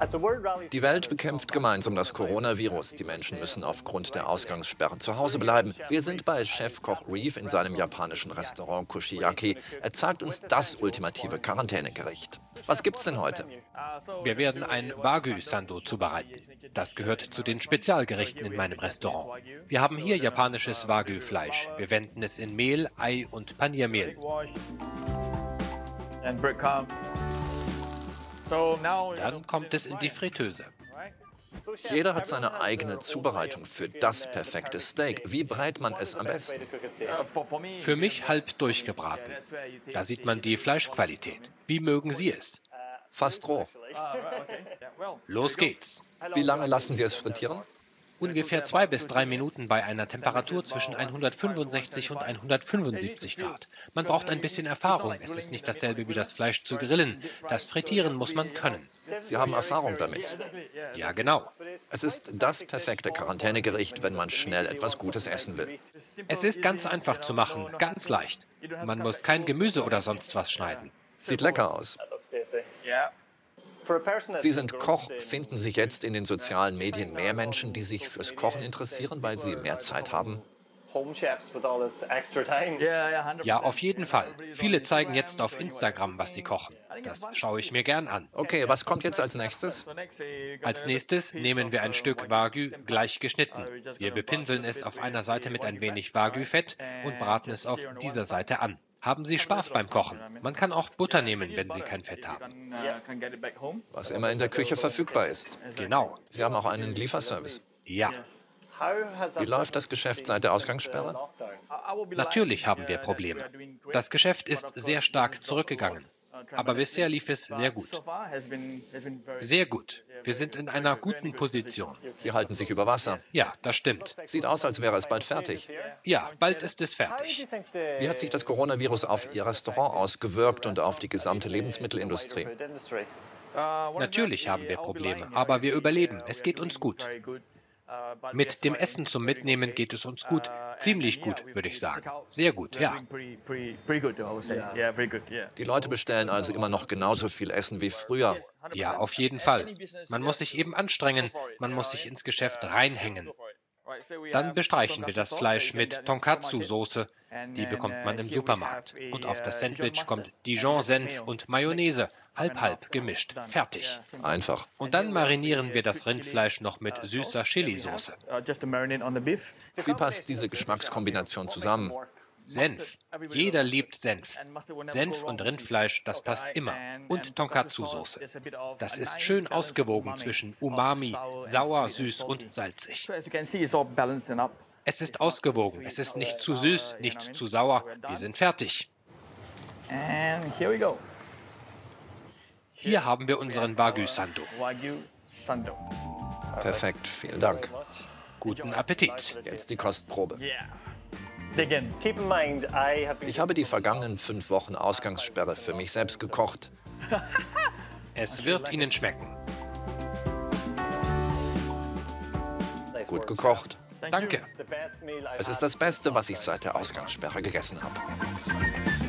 Die Welt bekämpft gemeinsam das Coronavirus. Die Menschen müssen aufgrund der Ausgangssperre zu Hause bleiben. Wir sind bei Chefkoch Reeve in seinem japanischen Restaurant Kushiyaki. Er zeigt uns das ultimative Quarantänegericht. Was gibt's denn heute? Wir werden ein Wagyu-Sando zubereiten. Das gehört zu den Spezialgerichten in meinem Restaurant. Wir haben hier japanisches Wagyu-Fleisch. Wir wenden es in Mehl, Ei und Paniermehl. Dann kommt es in die Fritteuse. Jeder hat seine eigene Zubereitung für das perfekte Steak. Wie brät man es am besten? Für mich halb durchgebraten. Da sieht man die Fleischqualität. Wie mögen Sie es? Fast roh. Los geht's. Wie lange lassen Sie es frittieren? Ungefähr 2 bis 3 Minuten bei einer Temperatur zwischen 165 und 175 Grad. Man braucht ein bisschen Erfahrung. Es ist nicht dasselbe wie das Fleisch zu grillen. Das Frittieren muss man können. Sie haben Erfahrung damit. Ja, genau. Es ist das perfekte Quarantänegericht, wenn man schnell etwas Gutes essen will. Es ist ganz einfach zu machen, ganz leicht. Man muss kein Gemüse oder sonst was schneiden. Sieht lecker aus. Sie sind Koch. Finden sich jetzt in den sozialen Medien mehr Menschen, die sich fürs Kochen interessieren, weil sie mehr Zeit haben? Ja, auf jeden Fall. Viele zeigen jetzt auf Instagram, was sie kochen. Das schaue ich mir gern an. Okay, was kommt jetzt als nächstes? Als nächstes nehmen wir ein Stück Wagyu gleich geschnitten. Wir bepinseln es auf einer Seite mit ein wenig Wagyu-Fett und braten es auf dieser Seite an. Haben Sie Spaß beim Kochen? Man kann auch Butter nehmen, wenn Sie kein Fett haben. Was immer in der Küche verfügbar ist. Genau. Sie haben auch einen Lieferservice. Ja. Wie läuft das Geschäft seit der Ausgangssperre? Natürlich haben wir Probleme. Das Geschäft ist sehr stark zurückgegangen. Aber bisher lief es sehr gut. Sehr gut. Wir sind in einer guten Position. Sie halten sich über Wasser. Ja, das stimmt. Sieht aus, als wäre es bald fertig. Ja, bald ist es fertig. Wie hat sich das Coronavirus auf Ihr Restaurant ausgewirkt und auf die gesamte Lebensmittelindustrie? Natürlich haben wir Probleme, aber wir überleben. Es geht uns gut. Mit dem Essen zum Mitnehmen geht es uns gut. Ziemlich gut, würde ich sagen. Sehr gut, ja. Die Leute bestellen also immer noch genauso viel Essen wie früher. Ja, auf jeden Fall. Man muss sich eben anstrengen. Man muss sich ins Geschäft reinhängen. Dann bestreichen wir das Fleisch mit Tonkatsu-Soße. Die bekommt man im Supermarkt. Und auf das Sandwich kommt Dijon-Senf und Mayonnaise. Halb-halb gemischt. Fertig. Einfach. Und dann marinieren wir das Rindfleisch noch mit süßer Chili-Soße. Wie passt diese Geschmackskombination zusammen? Senf. Jeder liebt Senf. Senf und Rindfleisch, das passt immer. Und Tonkatsu-Soße. Das ist schön ausgewogen zwischen Umami, sauer, süß und salzig. Es ist ausgewogen. Es ist nicht zu süß, nicht zu sauer. Wir sind fertig. Hier haben wir unseren Wagyu-Sando. Perfekt, vielen Dank. Guten Appetit. Jetzt die Kostprobe. Ich habe die vergangenen 5 Wochen Ausgangssperre für mich selbst gekocht. Es wird Ihnen schmecken. Gut gekocht. Danke. Es ist das Beste, was ich seit der Ausgangssperre gegessen habe.